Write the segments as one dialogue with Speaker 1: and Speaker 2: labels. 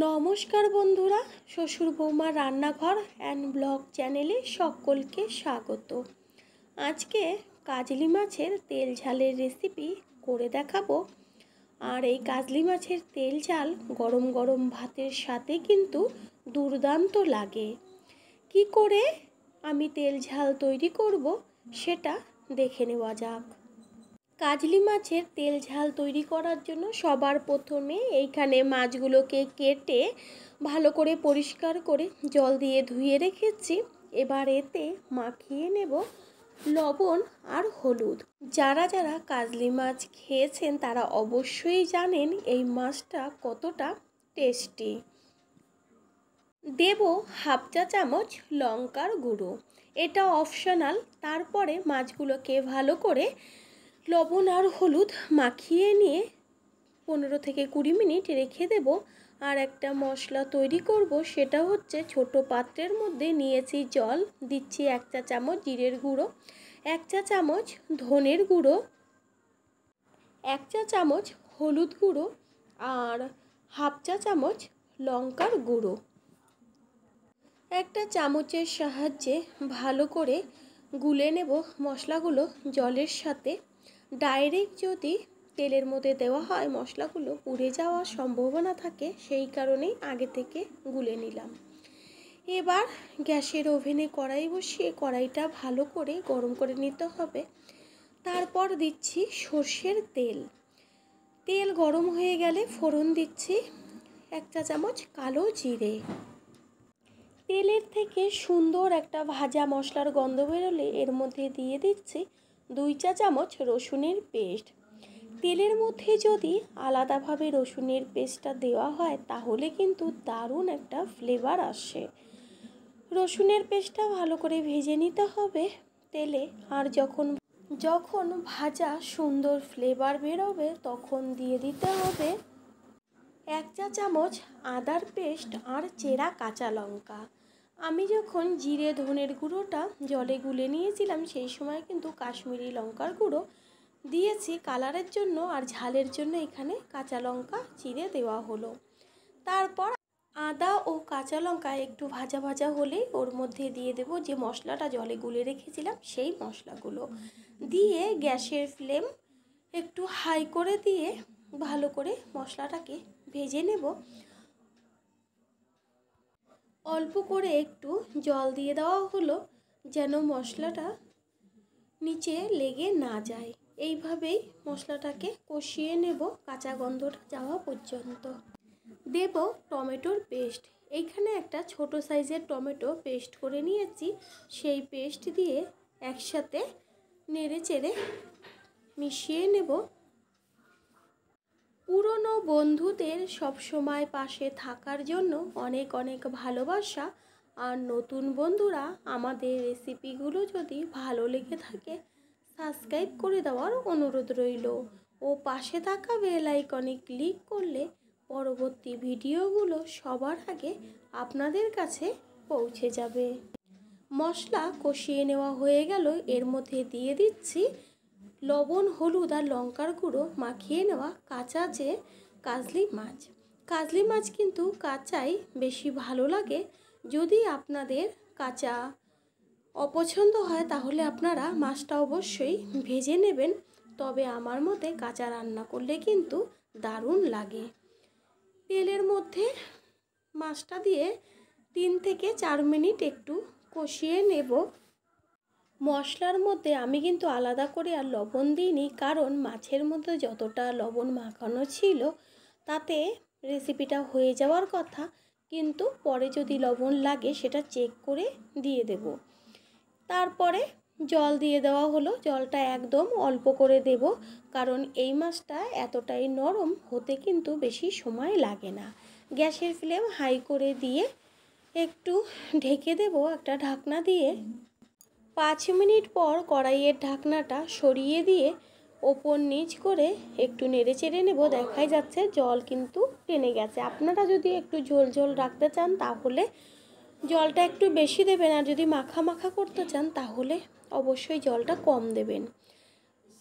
Speaker 1: নমস্কার বন্ধুরা, শ্বশুর বৌমার রান্নাঘর অ্যান্ড ব্লগ চ্যানেলে সকলকে স্বাগত। আজকে কাজলি মাছের তেল ঝালের রেসিপি করে দেখাবো। আর এই কাজলি মাছের তেল ঝাল গরম গরম ভাতের সাথে কিন্তু দুর্দান্ত লাগে। কি করে আমি তেল ঝাল তৈরি করব সেটা দেখে নেওয়া যাক। কাজলি মাছের তেল ঝাল তৈরি করার জন্য সবার প্রথমে এইখানে মাছগুলোকে কেটে ভালো করে পরিষ্কার করে জল দিয়ে ধুয়ে রেখেছি। এবার এতে মাখিয়ে নেব লবণ আর হলুদ। যারা যারা কাজলি মাছ খেয়েছেন তারা অবশ্যই জানেন এই মাছটা কতটা টেস্টি। দেব হাফ চা চামচ লঙ্কার গুঁড়ো, এটা অপশনাল। তারপরে মাছগুলোকে ভালো করে লবণ আর হলুদ মাখিয়ে নিয়ে 15 থেকে 20 মিনিট রেখে দেব। আর একটা মশলা তৈরি করব, সেটা হচ্ছে ছোট পাত্রের মধ্যে নিয়েছি জল, দিচ্ছি 1 চা চামচ জিরের গুঁড়ো, 1 চা চামচ ধনের গুঁড়ো, 1 চা চামচ হলুদ গুঁড়ো আর হাফ চা চামচ লঙ্কার গুঁড়ো। একটা চামচের সাহায্যে ভালো করে গুলে নেব মশলাগুলো জলের সাথে। ডাইরেক্ট যদি তেলের মধ্যে দেওয়া হয় মশলাগুলো পুড়ে যাওয়ার সম্ভাবনা থাকে, সেই কারণেই আগে থেকে গুলে নিলাম। এবার গ্যাসের ওভেনে কড়াই বসিয়ে কড়াইটা ভালো করে গরম করে নিতে হবে। তারপর দিচ্ছি সর্ষের তেল। তেল গরম হয়ে গেলে ফোড়ন দিচ্ছি 1 চা চামচ কালো জিরে। তেলের থেকে সুন্দর একটা ভাজা মশলার গন্ধ বেরোলে এর মধ্যে দিয়ে দিচ্ছি 2 চা চামচ রসুনের পেস্ট। তেলের মধ্যে যদি আলাদাভাবে রসুনের পেস্টটা দেওয়া হয় তাহলে কিন্তু দারুণ একটা ফ্লেভার আসে। রসুনের পেস্টটা ভালো করে ভেজে নিতে হবে তেলে। আর যখন ভাজা সুন্দর ফ্লেভার বেরোবে তখন দিয়ে দিতে হবে 1 চা চামচ আদার পেস্ট আর চেরা কাঁচা লঙ্কা। আমি যখন জিরে ধনের গুঁড়োটা জলে গুলে নিয়েছিলাম সেই সময় কিন্তু কাশ্মীরি লঙ্কার গুঁড়ো দিয়েছি কালারের জন্য, আর ঝালের জন্য এখানে কাঁচা লঙ্কা চিরে দেওয়া হলো। তারপর আদা ও কাঁচা লঙ্কা একটু ভাজা ভাজা হলেই ওর মধ্যে দিয়ে দেব যে মশলাটা জলে গুলে রেখেছিলাম সেই মশলাগুলো দিয়ে গ্যাসের ফ্লেম একটু হাই করে দিয়ে ভালো করে মশলাটাকে ভেজে নেব। অল্প করে একটু জল দিয়ে দেওয়া হলো যেন মশলাটা নিচে লেগে না যায়। এইভাবেই মশলাটাকে কষিয়ে নেব কাঁচা গন্ধটা যাওয়া পর্যন্ত। দেব টমেটোর পেস্ট। এইখানে একটা ছোট সাইজের টমেটো পেস্ট করে নিয়েছি, সেই পেস্ট দিয়ে একসাথে নেড়ে চেড়ে মিশিয়ে নেব। পুরনো বন্ধুদের সবসময় পাশে থাকার জন্য অনেক অনেক ভালোবাসা। আর নতুন বন্ধুরা আমাদের রেসিপিগুলো যদি ভালো লেগে থাকে সাবস্ক্রাইব করে দেওয়ার অনুরোধ রইল ও পাশে থাকা বেল আইকনে ক্লিক করলে পরবর্তী ভিডিওগুলো সবার আগে আপনাদের কাছে পৌঁছে যাবে। মশলা কষিয়ে নেওয়া হয়ে গেল, এর মধ্যে দিয়ে দিচ্ছি লবণ হলুদ আর লঙ্কার গুঁড়ো মাখিয়ে নেওয়া কাঁচা যে কাজলি মাছ। কাজলি মাছ কিন্তু কাঁচাই বেশি ভালো লাগে। যদি আপনাদের কাঁচা অপছন্দ হয় তাহলে আপনারা মাছটা অবশ্যই ভেজে নেবেন, তবে আমার মতে কাঁচা রান্না করলে কিন্তু দারুণ লাগে। তেলের মধ্যে মাছটা দিয়ে 3 থেকে 4 মিনিট একটু কষিয়ে নেব। মশলার মধ্যে আমি কিন্তু আলাদা করে আর লবণ দিইনি, কারণ মাছের মধ্যে যতটা লবণ মাখানো ছিল তাতে রেসিপিটা হয়ে যাওয়ার কথা, কিন্তু পরে যদি লবণ লাগে সেটা চেক করে দিয়ে দেব। তারপরে জল দিয়ে দেওয়া হলো, জলটা একদম অল্প করে দেব, কারণ এই মাছটা এতটাই নরম হতে কিন্তু বেশি সময় লাগে না। গ্যাসের ফ্লেম হাই করে দিয়ে একটু ঢেকে দেব একটা ঢাকনা দিয়ে। 5 মিনিট পর কড়াইয়ের ঢাকনাটা সরিয়ে দিয়ে ওপর নিচ করে একটু নেড়ে চেড়ে নেব। দেখাই যাচ্ছে জল কিন্তু টেনে গেছে। আপনারা যদি একটু ঝোল ঝোল রাখতে চান তাহলে জলটা একটু বেশি দেবেন, আর যদি মাখা মাখা করতে চান তাহলে অবশ্যই জলটা কম দেবেন।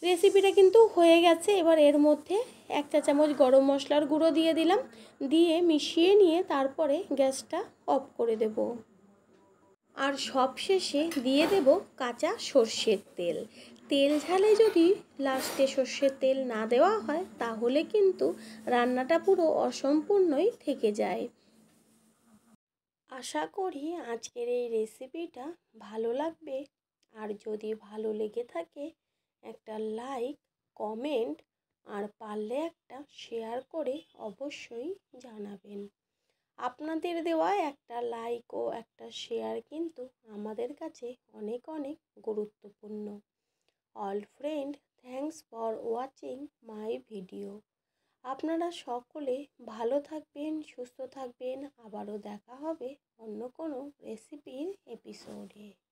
Speaker 1: রেসিপিটা কিন্তু হয়ে গেছে। এবার এর মধ্যে 1 চা চামচ গরম মশলার গুঁড়ো দিয়ে দিলাম, দিয়ে মিশিয়ে নিয়ে তারপরে গ্যাসটা অফ করে দেব। আর সবশেষে দিয়ে দেব কাঁচা সর্ষের তেল। তেল ঝালে যদি লাস্টে সর্ষের তেল না দেওয়া হয় তাহলে কিন্তু রান্নাটা পুরো অসম্পূর্ণই থেকে যায়। আশা করি আজকের এই রেসিপিটা ভালো লাগবে। আর যদি ভালো লেগে থাকে একটা লাইক, কমেন্ট আর পারলে একটা শেয়ার করে অবশ্যই জানাবেন। আপনাদের দেওয়া একটা লাইক ও একটা শেয়ার কিন্তু আমাদের কাছে অনেক অনেক গুরুত্বপূর্ণ। All friend, thanks for watching my video. আপনারা সকলে ভালো থাকবেন, সুস্থ থাকবেন। আবারও দেখা হবে অন্য কোনো রেসিপির এপিসোডে।